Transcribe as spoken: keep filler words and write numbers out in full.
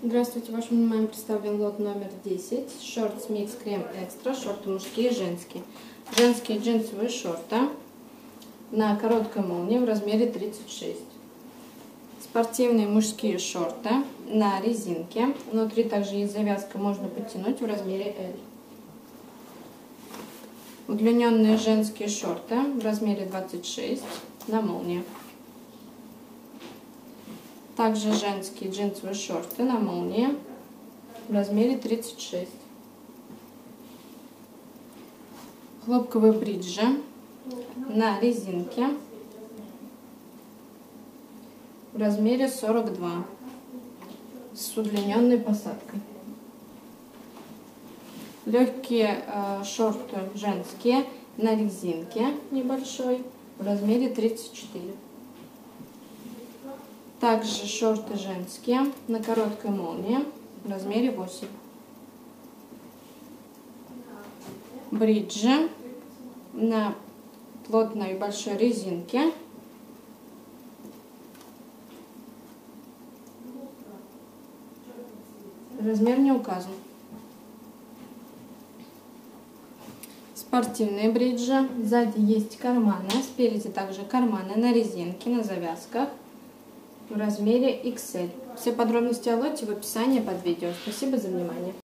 Здравствуйте, вашему вниманию представлен лот номер десять. Шортс микс крем экстра. Шорты мужские и женские. Женские джинсовые шорты на короткой молнии в размере тридцать шесть. Спортивные мужские шорты на резинке. Внутри также есть завязка, можно подтянуть в размере L. Удлиненные женские шорты в размере двадцать шесть на молнии. Также женские джинсовые шорты на молнии в размере тридцать шесть. Хлопковые бриджи на резинке в размере сорок два с удлиненной посадкой. Легкие э, шорты женские на резинке небольшой в размере тридцать четыре. Также шорты женские на короткой молнии в размере восемь. Бриджи на плотной большой резинке размер не указан. Спортивные бриджи. Сзади есть карманы, спереди также карманы на резинке, на завязках в размере икс эль. Все подробности о лоте в описании под видео. Спасибо за внимание.